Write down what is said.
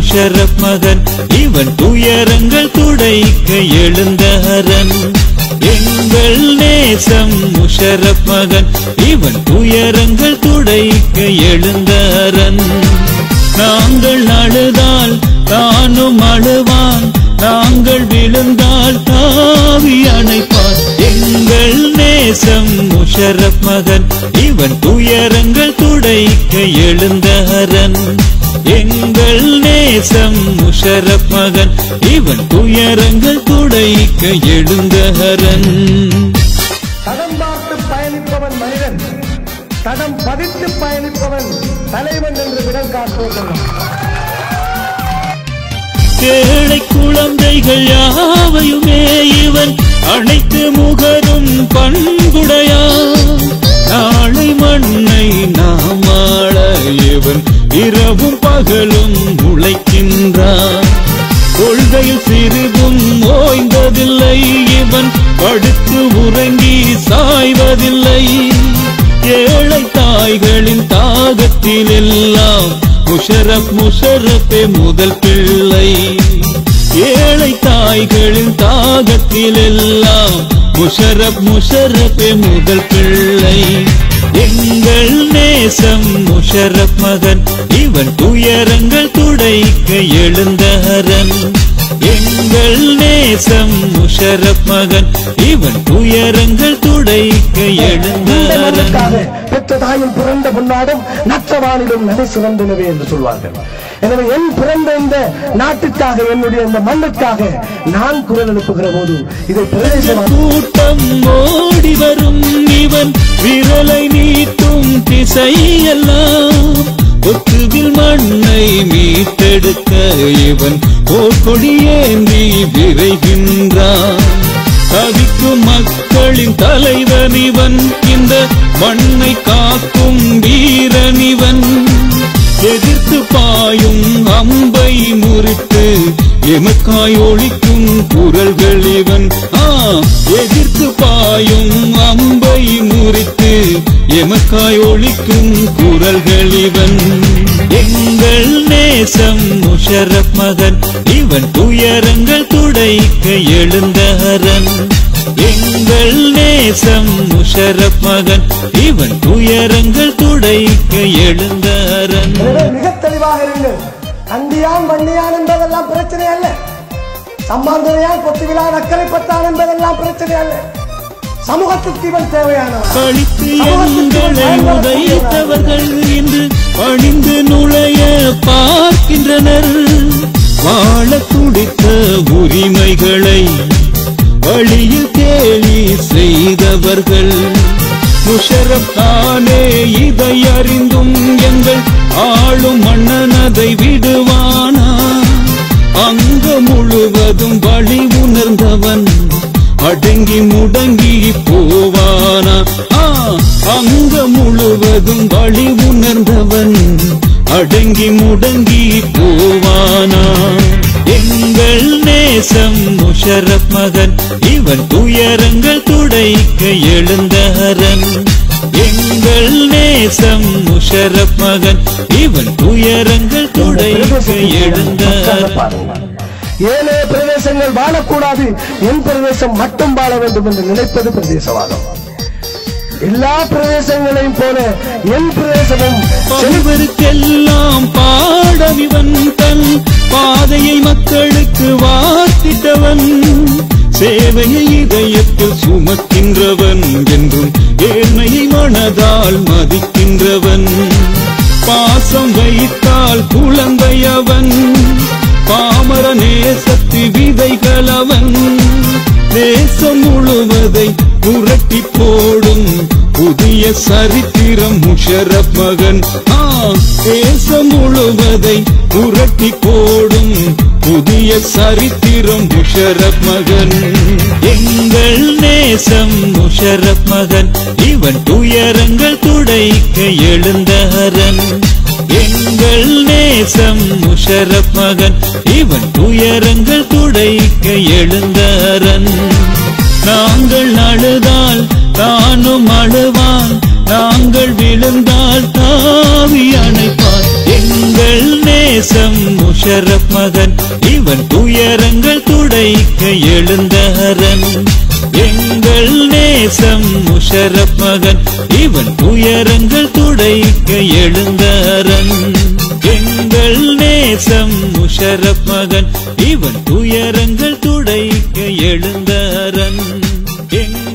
முஷரப் மகன் இவன் துயரங்கள் துடைக்க எழுந்த அரண் எங்கள் நேசம் முஷரப் மகன் இவன் துயரங்கள் துடைக்க எழுந்த அரண் நாங்கள் அழுதால் தானும் அழுவான் நாங்கள் விழுந்தால் தாவி அணைப்பான் எங்கள் நேசம் முஷரப் மகன் இவன் துயரங்கள் துடைக்க எழுந்த அரண் எங்கள் நேசம் முஷரப் மகன் இவன் துயரங்கள் துடைக்க எழுந்த அரண் தடம் பார்த்து பயணிப்பவன் மனிதன் தடம் பதித்து பயணிப்பவன் தலைவன் என்று விடல் காட்டுவோம் ஏழை குழந்தைகள் யாவையுமே இவன் அனைத்து முகரும் பண்புடையா நாளை மண்ணை நாம் ஆள இவன் இரவும் பகலும் உழைக்கின்றான் கொள்கையில் சிறிதும் ஓய்ந்ததில்லை இவன் படுத்து உறங்கி சாய்வதில்லை ஏழை தாய்களின் தாகத்தில் எல்லாம் முஷரப்பே முதல் பிள்ளை ஏழை தாய்களின் தாகத்தில் எல்லாம் முஷரப்பே முதல் பிள்ளை எங்கள் நேசம் முஷரப் மகன் இவன் துயரங்கள் துடைக்க எழுந்த அரண் எங்கள் நேசம் முஷரப் மகன் இவன் துயரங்கள் துடைக்க எழுந்த அரண் பெற்ற தாயும் பிறந்த பொன்னாடும் நற்றவானிலும் நடை சிறந்தனவே என்று சொல்வார்கள் எனவே என் பிறந்த இந்த நாட்டுக்காக என்னுடைய இந்த மண்ணுக்காக நான் குரல் எழுப்புகிற போது இதை கூட்டம் ஓடி வரும் இவன் விரலை நீட்டும் திசையெல்லாம் ஒத்துவில் மண்ணை மீட்டெடுக்க இவன் போர்க்கொடியேந்தி விரைகின்றான் தவிக்கும் மக்களின் தலைவன் இவன் இந்த மண்ணை காக்கும் வீரன் இவன் எதிர்த்து பாயும் அம்பை முறித்து எமக்காய் ஒழிக்கும் குரல்கள் இவன் எதிர்த்து பாயும் அம்பை முறித்து எமக்காய் ஒழிக்கும் குரல்கள் இவன் எங்கள் நேசம் முஷரப் மகன் இவன் துயரங்கள் துடைக்க எழுந்த அரண் எங்கள் நேசம் முஷரப் மகன் இவன் துயரங்கள் துடைக்க எழுந்த அரண் மிக தெளிவாக இருங்கள் அந்தியான் வண்டியான் என்பதெல்லாம் பிரச்சனை அல்ல சம்மாந்துரையான் பொத்துவிழா நக்கரைப்பட்டான் என்பதெல்லாம் பிரச்சனை அல்ல சமூகத்துக்கு இவன் தேவையானவன் பழித்து எங்களை உதைத்தவர்கள் இன்று பணிந்து நுழைய பார்க்கின்றனர் வாழ துடித்த உரிமைகளை வழியில் கேலி செய்தவர்கள் முஷரப் தானே இதை அறிந்தும் எங்கள் ஆளும் மன்னனதை விடுவானா அங்க முழுவதும் வழி உணர்ந்தவன் அடங்கி முடங்கி போவானா அங்க முழுவதும் வழி உணர்ந்தவன் அடங்கி முடங்கி போவானா எங்கள் நேசம் முஷரப் மகன் இவன் துயரங்கள் துடைக்க எழுந்த அரண் எங்கள் நேசம் முஷரப் மகன் இவன் துயரங்கள் துடைக்க எழுந்த அரண் ஏழே பிரதேசங்கள் வாழக்கூடாது என் பிரதேசம் மட்டும் வாழ வேண்டும் என்று நினைப்பது பிரதேசவாதம் எல்லா பிரதேசங்களையும் போல என் பிரதேசமும் செல்வருக்கெல்லாம் பாடம் இவன் தன் பாதையை மக்களுக்கு வார்த்திட்டவன் சேவையை இதயத்தில் சுமக்கின்றவன் என்றும் ஏழ்மையை மனதால் மதிக்கின்றவன் பாசம் வைத்தால் குழந்தை அவன் பாமர நேசத்து விதைகள் அவன் தேசம் முழுவதை புரட்டி போடும் புதிய சரித்திரம் முஷரப் மகன் தேசம் முழுவதை புரட்டி போடும் புதிய சரித்திரம் முஷரப் மகன் எங்கள் நேசம் முஷரப் மகன் இவன் துயரங்கள் துடைக்க எழுந்த அரண் எங்கள் நேசம் முஷரப் மகன் இவன் துயரங்கள் துடைக்க எழுந்த அரண் நாங்கள் அழுதால் தானும் அழுவான் நாங்கள் விழுந்தால் தாவி அணைப்பான் எங்கள் நேசம் முஷரப் முஷரப் மகன் இவன் துயரங்கள் துடைக்க எழுந்த அரண் எங்கள் நேசம் முஷரப் மகன் இவன் துயரங்கள் துடைக்க எழுந்த அரண் எங்கள் நேசம் முஷரப் மகன் இவன் துயரங்கள் துடைக்க எழுந்த அரண்